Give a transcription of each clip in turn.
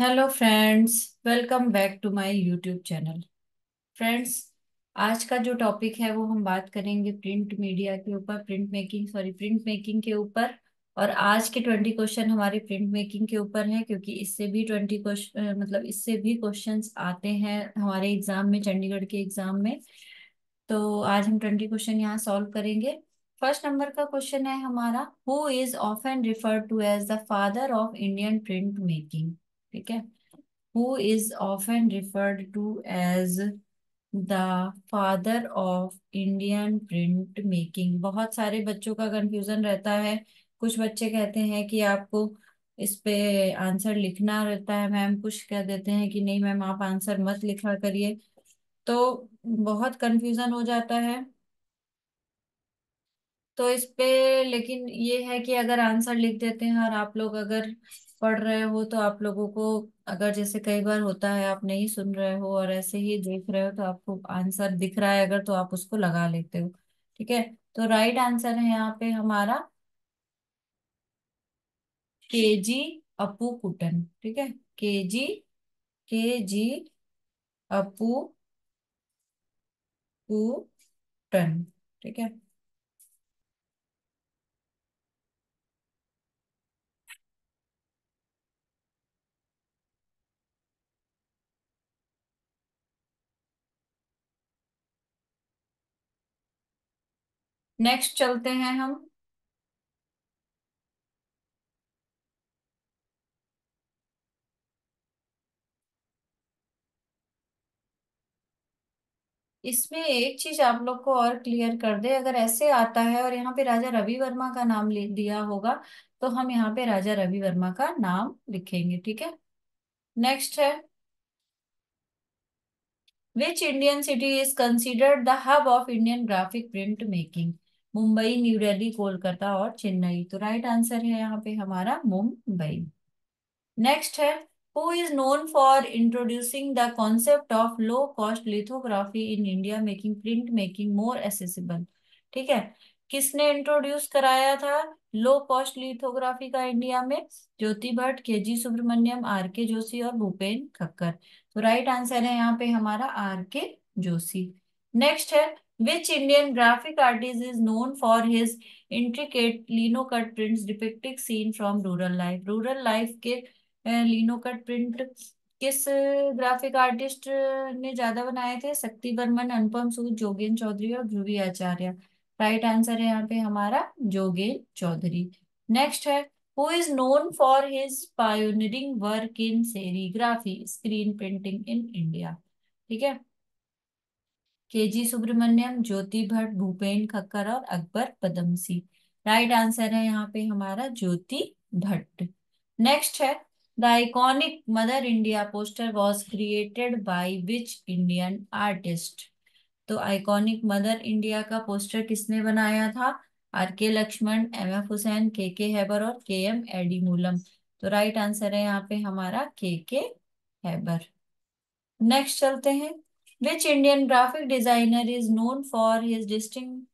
Hello friends, welcome back to my YouTube channel. Friends, आज का जो टॉपिक है वो हम बात करेंगे प्रिंट मीडिया के ऊपर, प्रिंट मेकिंग के ऊपर। और आज के 20 क्वेश्चन हमारे प्रिंट मेकिंग के ऊपर हैं, क्योंकि इससे भी 20 क्वेश्चन इससे भी क्वेश्चंस आते हैं हमारे एग्जाम में, चंडीगढ़ के एग्जाम में। तो आज हम 20 क्वेश्चन यहाँ सॉल्व करेंगे। फर्स्ट नंबर का क्वेश्चन है हमारा, who is often referred to as the father of Indian print making. ठीक है, who is often referred to as the father of Indian print making। बहुत सारे बच्चों का कंफ्यूजन रहता है। कुछ बच्चे कहते हैं कि आपको इस पे आंसर लिखना रहता है मैम, कुछ कह देते हैं कि नहीं मैम आप आंसर मत लिखा करिए। तो बहुत कंफ्यूजन हो जाता है। तो इस पे लेकिन ये है कि अगर आंसर लिख देते हैं और आप लोग अगर पढ़ रहे हो तो आप लोगों को, अगर जैसे कई बार होता है आप नहीं सुन रहे हो और ऐसे ही देख रहे हो तो आपको आंसर दिख रहा है अगर, तो आप उसको लगा लेते हो। ठीक है, तो राइट आंसर है यहाँ पे हमारा केजी अपू कुटन। ठीक है, केजी केजी अपू कुटन। ठीक है, नेक्स्ट चलते हैं हम। इसमें एक चीज आप लोग को और क्लियर कर दे, अगर ऐसे आता है और यहाँ पे राजा रवि वर्मा का नाम दिया होगा तो हम यहाँ पे राजा रवि वर्मा का नाम लिखेंगे। ठीक है, नेक्स्ट है, which Indian city is considered the hub of Indian graphic print making. Mumbai, New Delhi, Kolkata और चेन्नई। तो राइट आंसर है यहाँ पे हमारा मुंबई। नेक्स्ट है, who is known for introducing the concept of low cost lithography in India, making print making more accessible. ठीक है, किसने इंट्रोड्यूस कराया था लो कॉस्ट लिथोग्राफी का इंडिया में? Jyoti Bhatt, K G Subramanyan, R K Joshi और भूपेन खक्कर। तो राइट आंसर है यहाँ पे हमारा आर के जोशी। नेक्स्ट है, which Indian graphic artist is known for his intricate lino cut prints depicting scene from rural life. Rural life के लिनो कट प्रिंट किस ग्राफिक आर्टिस्ट ने ज्यादा बनाए थे? शक्ति बर्मन, अनुपम सूद, जोगेन चौधरी और ध्रुवी आचार्य। राइट आंसर है यहाँ पे हमारा जोगेन चौधरी। नेक्स्ट है, who is known for his pioneering work in serigraphy screen printing in India. ठीक है, केजी सुब्रमण्यम, ज्योति भट्ट, भूपेन खक्कर और अकबर पदमसी। राइट आंसर है यहाँ पे हमारा ज्योति भट्ट। नेक्स्ट है, the iconic Mother India poster was created by which Indian artist. तो आइकॉनिक मदर इंडिया का पोस्टर किसने बनाया था? Are K Lakshman, M F Hussain, के हैबर और के एम एडीमूलम। तो राइट आंसर है यहाँ पे हमारा के हैबर। नेक्स्ट चलते हैं, which Indian graphic designer is known for his distinctive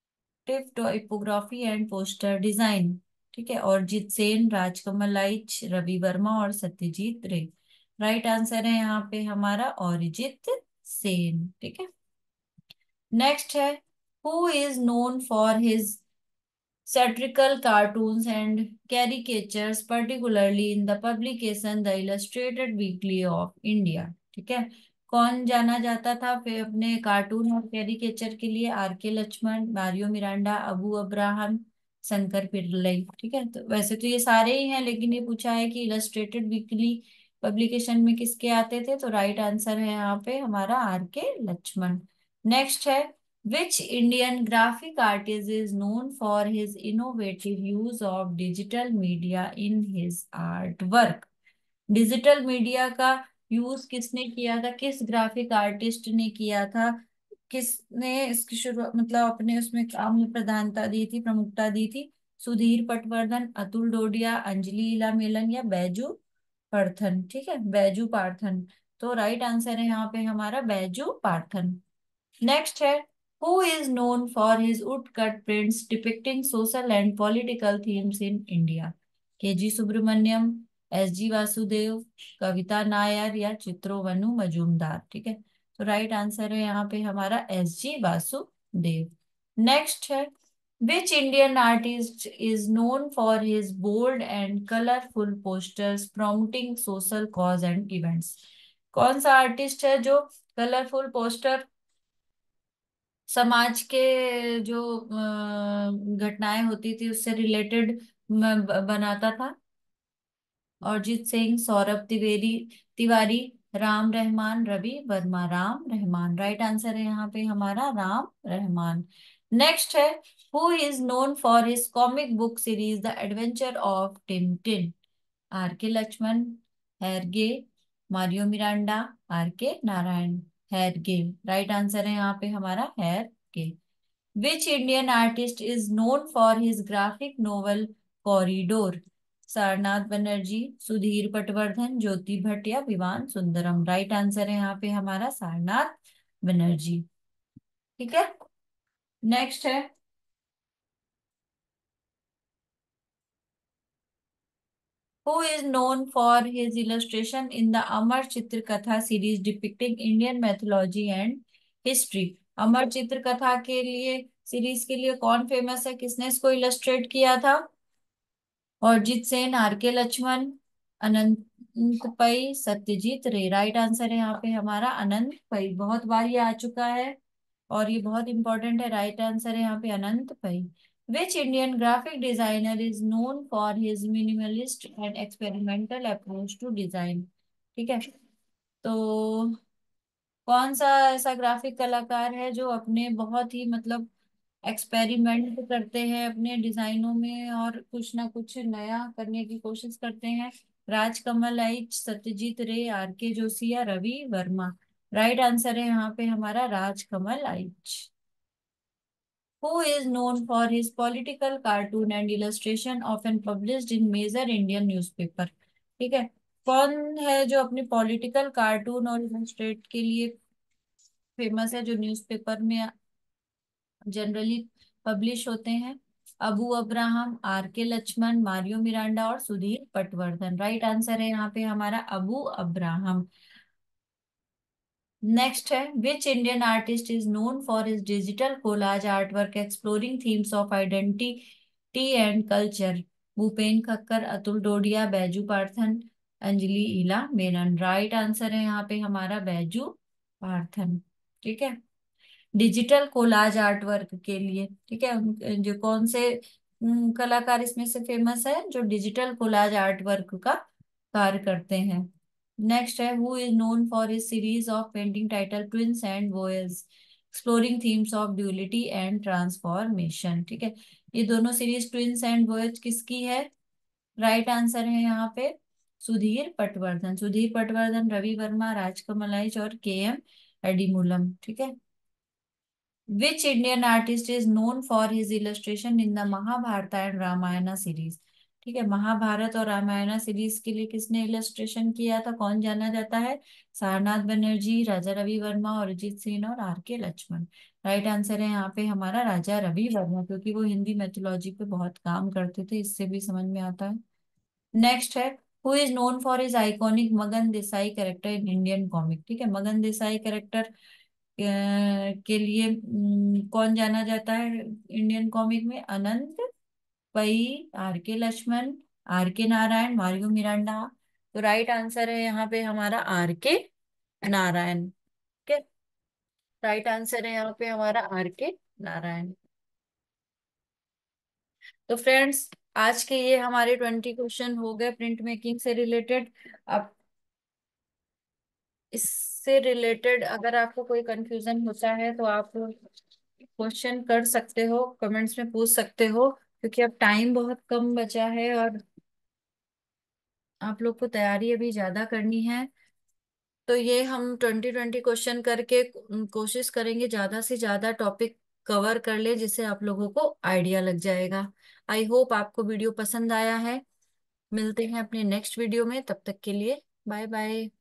typography and poster design. ठीक है, और जीत सेन, राजकमल आइच, रवि वर्मा और सत्यजीत रे। राइट आंसर है यहाँ पे हमारा अरिजीत सेन। ठीक है, नेक्स्ट है, who is known for his satirical cartoons and caricatures, particularly in the publication The Illustrated Weekly of India। ठीक है, कौन जाना जाता था फिर अपने कार्टून और कैरिकेचर के लिए? R K Laxman, Mario Miranda, Abu Abraham, Shankar Pillai. ठीक है, तो वैसे तो ये सारे ही हैं लेकिन ये पूछा है कि इलस्ट्रेटेड वीकली पब्लिकेशन में किसके आते थे, तो राइट आंसर है यहाँ पे हमारा आर के लक्ष्मण। नेक्स्ट है, which Indian graphic artist is known for his innovative use of digital media in his artwork। Digital media का यूज किसने किया था? किस ग्राफिक आर्टिस्ट ने किया था? किसने इसकी शुरुआत अपने उसमें काम में प्रधानता दी थी, प्रमुखता दी थी? सुधीर पटवर्धन, अतुल डोडिया, अंजलि इला मेलन या बैजू पार्थन। ठीक है, बैजू पार्थन। तो राइट आंसर है यहाँ पे हमारा बैजू पार्थन। नेक्स्ट है, who is known for his wood cut prints depicting social and political themes in India. K G Subramanyan, S G Vasudev, Kavita Nair या चित्रोवनु मजूमदार। ठीक है, तो राइट आंसर है यहाँ पे हमारा एस जी वासुदेव। नेक्स्ट है, which Indian artist is known for his bold and colourful posters promoting social cause and events. कौन सा आर्टिस्ट है जो कलरफुल पोस्टर समाज के जो घटनाएं होती थी उससे रिलेटेड बनाता था? अरिजीत सिंह, सौरभ त्रिवेदी तिवारी, राम रहमान, रवि वर्मा। राम रहमान, राइट आंसर है यहाँ पे हमारा राम रहमान। नेक्स्ट है, who is known for his comic book series the adventure of Tin. R K Laxman, Herge, Mario Miranda, R K Narayan. हैरगे, right answer है यहाँ पे हमारा हैरगे। Which Indian artist is known for his graphic novel Corridor? Sarnath Banerjee, Sudhir Patwardhan, ज्योति भट्ट या विवान सुंदरम। राइट आंसर है यहाँ पे हमारा सारनाथ बनर्जी। ठीक है, नेक्स्ट है, who is known for his illustration in the Amar Chitra Katha series depicting Indian mythology and history? अमर चित्र कथा के लिए सीरीज के लिए कौन फेमस है, किसने इसको इलस्ट्रेट किया था? अरिजीत सेन, आर के लक्ष्मण, अनंत पै, सत्यजीत रे। राइट आंसर है यहाँ पे हमारा अनंत पै। बहुत बार ये आ चुका है और ये बहुत इंपॉर्टेंट है। राइट आंसर है यहाँ पे Anant Pai. Which Indian graphic designer is known for his minimalist and experimental approach to design? ठीक है, तो कौन सा ऐसा ग्राफिक कलाकार है जो अपने बहुत ही मतलब एक्सपेरिमेंट करते हैं अपने डिजाइनों में और कुछ ना कुछ नया करने की कोशिश करते हैं? राजकमल आइच, सत्यजीत रे, आर के जोशी या रवि वर्मा। राइट आंसर है यहाँ पे हमारा Rajkamal Aich. Who is known for his political cartoon and illustration often published in major Indian newspaper? ठीक है, कौन है जो अपनी पॉलिटिकल कार्टून और इलस्ट्रेट के लिए फेमस है जो न्यूज़पेपर में जनरली पब्लिश होते हैं? Abu Abraham, are K Laxman, Mario Miranda और सुधीर पटवर्धन। राइट आंसर है यहाँ पे हमारा अबू अब्राहम। नेक्स्ट है, which Indian artist is known for his digital collage art work exploring themes of identity and culture? Bhupen Khakhar, Atul Dodiya, Baiju Parthan, Anjali Ela Menon. Right answer है यहाँ पे हमारा बैजू पार्थन। ठीक है, डिजिटल कोलाज आर्ट वर्क के लिए। ठीक है, जो कौन से कलाकार इसमें से फेमस है जो डिजिटल कोलाज आर्ट वर्क का कार्य करते हैं? नेक्स्ट है, who is known for his series of painting title twins and voyage exploring themes of duality and transformation? ठीक है, ये दोनों सीरीज ट्विंस एंड वॉयज किसकी है? राइट आंसर है यहाँ पे सुधीर पटवर्धन। सुधीर पटवर्धन, रवि वर्मा, राजकमल आइच और के एम एडीमूलम। ठीक है, Which Indian artist is known for his illustration in the Mahabharat and Ramayana series? ठीक है, महाभारत और रामायणा सीरीज के लिए किसने इलस्ट्रेशन किया था, कौन जाना जाता है? सारनाथ बनर्जी, राजा रवि वर्मा, अरिजीत सिंह और are K Lakshman. Right answer है यहाँ पे हमारा राजा रवि वर्मा, क्योंकि वो हिंदी मैथोलॉजी पे बहुत काम करते थे, इससे भी समझ में आता है। नेक्स्ट है, who is known for his iconic Magan Desai character in Indian comic? ठीक है, मगन देसाई कैरेक्टर के लिए कौन जाना जाता है इंडियन कॉमिक में? अनंत पई, are K Laxman, R K Narayan, Mario Miranda. तो राइट आंसर है यहाँ पे हमारा आर के नारायण। ठीक है, राइट आंसर है यहाँ पे हमारा आर के नारायण। तो फ्रेंड्स, आज के ये हमारे 20 क्वेश्चन हो गए प्रिंट मेकिंग से रिलेटेड। अब इससे रिलेटेड अगर आपको कोई कंफ्यूजन होता है तो आप क्वेश्चन कर सकते हो, कमेंट्स में पूछ सकते हो, क्योंकि अब टाइम बहुत कम बचा है और आप लोग को तैयारी अभी ज्यादा करनी है। तो ये हम 20-20 क्वेश्चन करके कोशिश करेंगे ज्यादा से ज्यादा टॉपिक कवर कर ले, जिससे आप लोगों को आइडिया लग जाएगा। आई होप आपको वीडियो पसंद आया है। मिलते हैं अपने नेक्स्ट वीडियो में, तब तक के लिए बाय बाय।